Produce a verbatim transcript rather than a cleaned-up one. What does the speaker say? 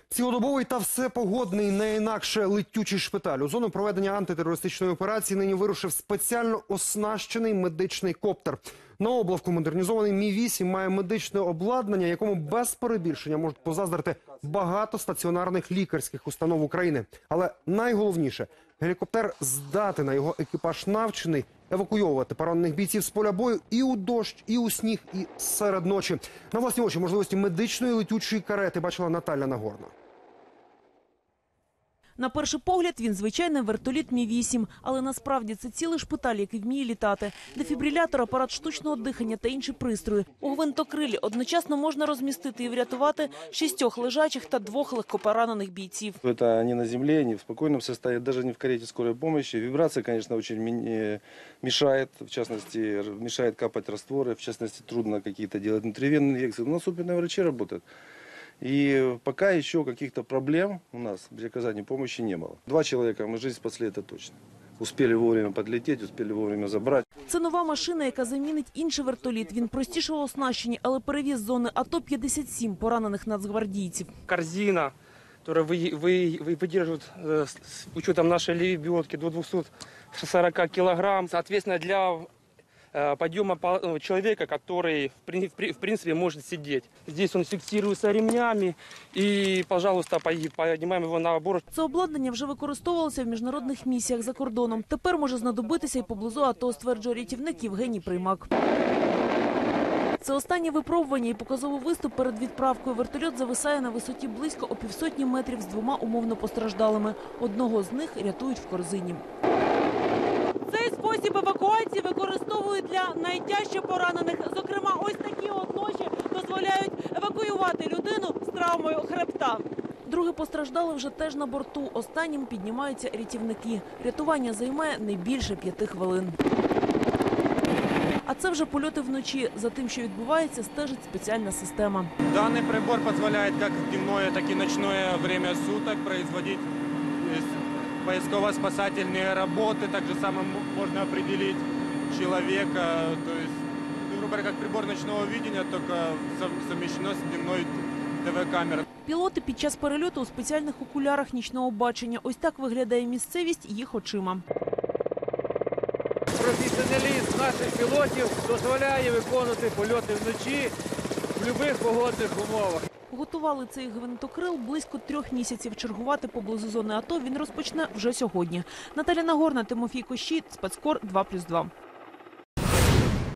Цілодобовий та всепогодний, не інакше летючий шпиталь. У зону проведення антитерористичної операції нині вирушив спеціально оснащений медичний коптер. На облавку модернізований Мі вісім має медичне обладнання, якому без перебільшення можуть позаздрити багато стаціонарних лікарських установ України. Але найголовніше – гелікоптер здатен, а його екіпаж навчений евакуйовувати поранених бійців з поля бою і у дощ, і у сніг, і серед ночі. На власні очі можливості медичної летючої карети бачила Наталя Нагорна. На перший погляд він звичайний вертоліт Мі вісім, але насправді це цілий шпиталь, який вміє літати. Дефібрилятор, апарат штучного дихання та інші пристрої. У гвинтокрилі одночасно можна розмістити і врятувати шістьох лежачих та двох легкопоранених бійців. Это не на земле, не в спокойном состоянии, даже не в карете скорой помощи. Вибрация, конечно, очень мешает, в частности, мешает капать растворы, в частности, трудно какие-то делать внутривенные инъекции. У нас опытные врачи работают. И пока еще каких-то проблем у нас при оказании помощи не было. Два человека мы жизнь спасли, это точно. Успели вовремя подлететь, успели вовремя забрать. Це нова машина, яка замінить інший вертоліт. Він простіше у оснащенні, але перевіз з зони АТО п'ятдесят сім поранених нацгвардійців. Корзина, которая вы, вы, вы выдерживает э, с учетом нашей лебедки до двухсот сорока килограмм. Соответственно, для э, подъема человека, который в принципе может сидеть. Здесь он фиксируется ремнями и, пожалуйста, поднимаем его на борт. Це обладнання вже використовувалося в міжнародних місіях за кордоном. Тепер може знадобитися і поблизу АТО, стверджує рятівник Євгеній Приймак. Це останнє випробування і показовий виступ перед відправкою. Вертольот зависає на висоті близько о півсотні метрів з двома умовно постраждалими. Одного з них рятують в корзині. Цей спосіб евакуації використовують для найтяжче поранених. Зокрема, ось такі от ноші дозволяють евакуювати людину з травмою хребта. Друге постраждали вже теж на борту. Останнім піднімаються рятівники. Рятування займає не більше п'яти хвилин. А це вже польоти вночі. За тим, що відбувається, стежить спеціальна система. Даний прибор дозволяє як дневное, так і ночное время суток производить поисково-спасательные работы. Так же само можно определить человека. То есть, грубо говоря, как прибор ночного видения, только совмещено с дневной ТВ-камерой. Пілоти під час перельоту у спеціальних окулярах нічного бачення. Ось так виглядає місцевість їх очима. Професіоналізм наших пілотів дозволяє виконувати польоти вночі в будь-яких погодних умовах. Готували цей гвинтокрил близько трьох місяців. Чергувати поблизу зони АТО він розпочне вже сьогодні. Наталя Нагорна, Тимофій Кощій, Спецкор два плюс два.